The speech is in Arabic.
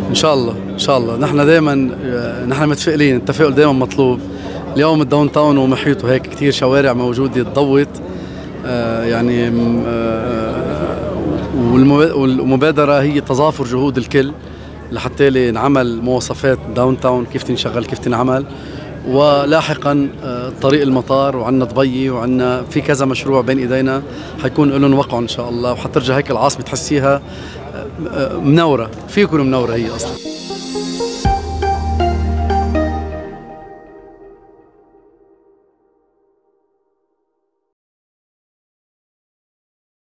ان شاء الله ان شاء الله. نحن دائما نحن متفائلين، التفاؤل دائما مطلوب. اليوم الداون تاون ومحيطه هيك كثير شوارع موجوده تضوت، يعني والمبادره هي تضافر جهود الكل لحتى نعمل مواصفات داون تاون كيف تنشغل كيف تنعمل، ولاحقا طريق المطار، وعندنا ضبيه، وعندنا في كذا مشروع بين ايدينا حيكون لهم وقع ان شاء الله، وحترجع هيك العاصمه تحسيها منوره، في يكون منوره هي اصلا.